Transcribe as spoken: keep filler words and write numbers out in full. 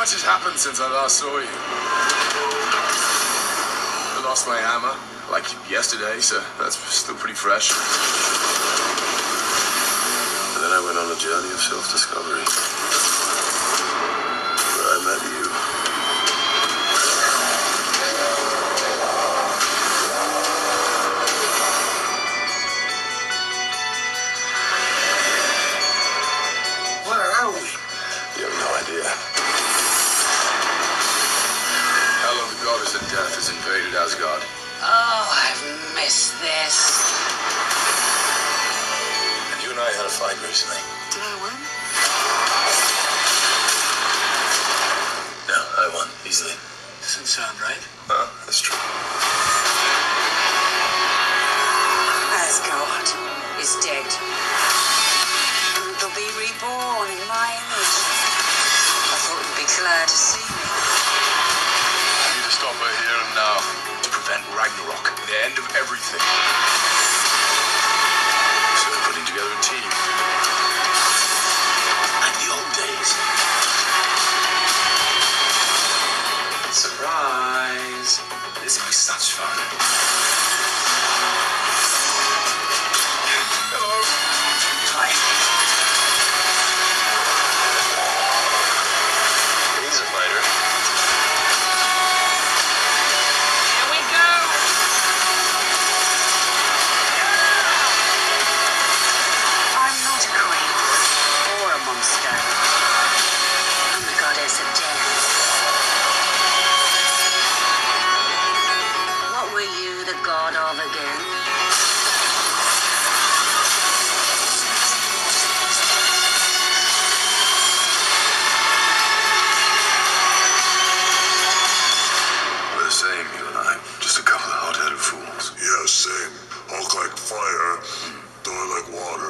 much has happened since I last saw you. I lost my hammer, like yesterday, so that's still pretty fresh. And then I went on a journey of self-discovery, where I met you. Where are we? You have no idea. Hela, the goddess of death, has invaded Asgard. Oh, I've missed this. And you and I had a fight recently. Did I win? No, I won, easily. Doesn't sound right. Well, that's true. Asgard is dead. And they'll be reborn in my image. I thought you'd be glad to see me. I need to stop her here and now to prevent Ragnarok, the end of everything.